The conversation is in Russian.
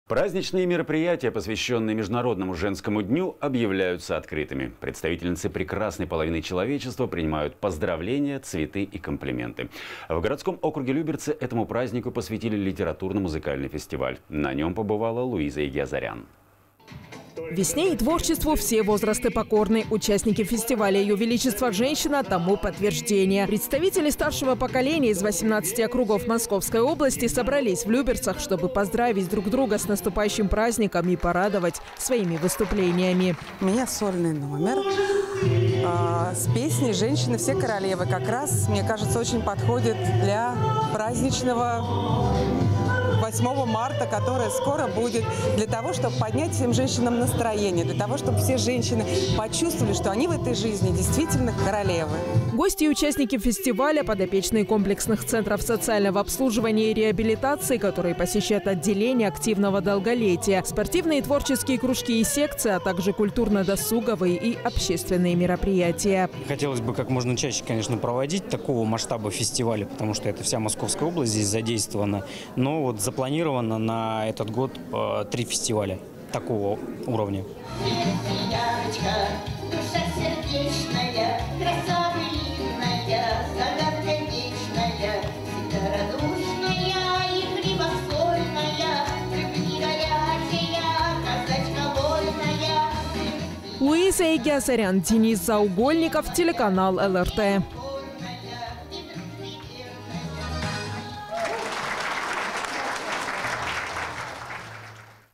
Праздничные мероприятия, посвященные Международному женскому дню, объявляются открытыми. Представительницы прекрасной половины человечества принимают поздравления, цветы и комплименты. В городском округе Люберцы этому празднику посвятили литературно-музыкальный фестиваль. На нем побывала Луиза Егиазарян. Весне и творчеству все возрасты покорны. Участники фестиваля «Ее Величество Женщина» тому подтверждение. Представители старшего поколения из 18 округов Московской области собрались в Люберцах, чтобы поздравить друг друга с наступающим праздником и порадовать своими выступлениями. У меня сольный номер с песней «Женщины все королевы». Как раз, мне кажется, очень подходит для праздничного 8 марта, которое скоро будет, для того, чтобы поднять всем женщинам настроение, для того, чтобы все женщины почувствовали, что они в этой жизни действительно королевы. Гости и участники фестиваля – подопечные комплексных центров социального обслуживания и реабилитации, которые посещают отделение активного долголетия, спортивные и творческие кружки и секции, а также культурно-досуговые и общественные мероприятия. Хотелось бы как можно чаще, конечно, проводить такого масштаба фестиваля, потому что это вся Московская область здесь задействована. Но вот запланировано на этот год 3 фестиваля такого уровня. Луиза Егиазарян, Денис Заугольников, телеканал ЛРТ.